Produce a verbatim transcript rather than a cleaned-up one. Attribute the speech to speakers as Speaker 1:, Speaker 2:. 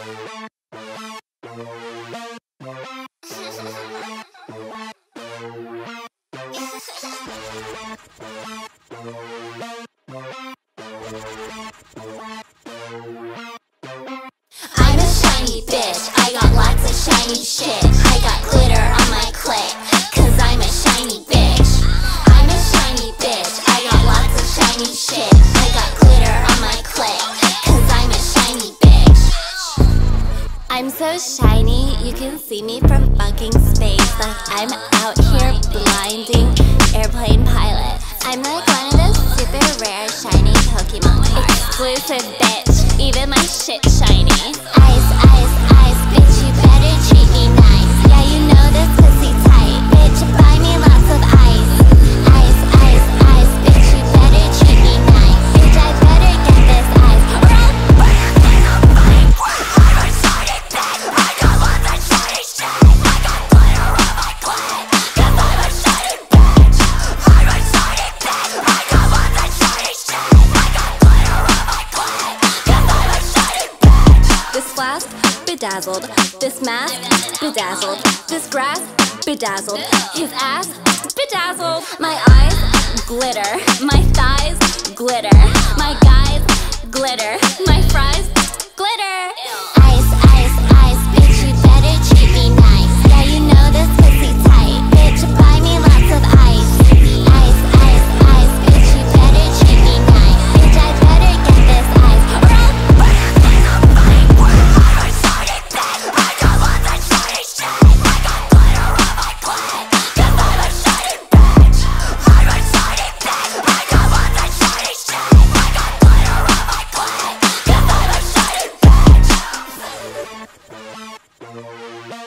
Speaker 1: I'm a shiny bitch, I got lots of shiny shit. I got glitter on my clit, cause I'm a shiny bitch. I'm a shiny bitch, I got lots of shiny shit. I got glitter on my clit, cause I'm a shiny bitch. I'm so shiny, you can see me from fucking space. Like I'm out here blinding airplane pilots. I'm like one of those super rare shiny Pokemon cards. Exclusive bitch, even my shit shiny. Ice, ice, ice, bitch, you better treat me nice. Yeah, you know this pussy tight, bitch, buy me lots of ice. Ice, ice, ice, bitch, you better treat me nice. Bitch, I better get this ice, or I'll burn in a flame. I'm a shiny bitch, I got lots of shiny shit. I got glitter on my clit, cause I'm a shiny bitch. I'm a shiny bitch, I got lots of shiny shit. I got glitter on my clit, cause I'm a shiny bitch. This flask, bedazzled. This mask, bedazzled. This grass, bedazzled. His ass, bedazzled. My eyes, glitter. My thighs, glitter. My guys, glitter. My fries, glitter. Ice, ice, ice, bitch, you better treat me nice. Yeah, you know this pussy tight, bitch, buy me lots of ice. Ice, ice, ice, bitch, you better treat me nice. Bitch, I better get this ice, or I'll burn in a flame. I'm a shiny bitch, I got lots of shiny shit. I got glitter on my clit, cause I'm a shiny bitch. I'm a shiny bitch, I got lots of shiny shit. I got glitter on my clit, cause I'm a shiny bitch.